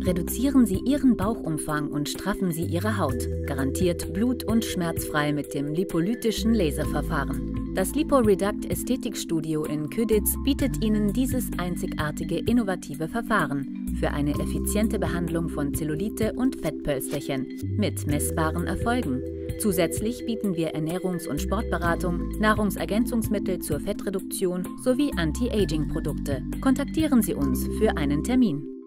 reduzieren Sie Ihren Bauchumfang und straffen Sie Ihre Haut. Garantiert blut- und schmerzfrei mit dem lipolytischen Laserverfahren. Das LipoReduct Ästhetikstudio in Köditz bietet Ihnen dieses einzigartige innovative Verfahren für eine effiziente Behandlung von Zellulite und Fettpölsterchen mit messbaren Erfolgen. Zusätzlich bieten wir Ernährungs- und Sportberatung, Nahrungsergänzungsmittel zur Fettreduktion sowie Anti-Aging-Produkte. Kontaktieren Sie uns für einen Termin.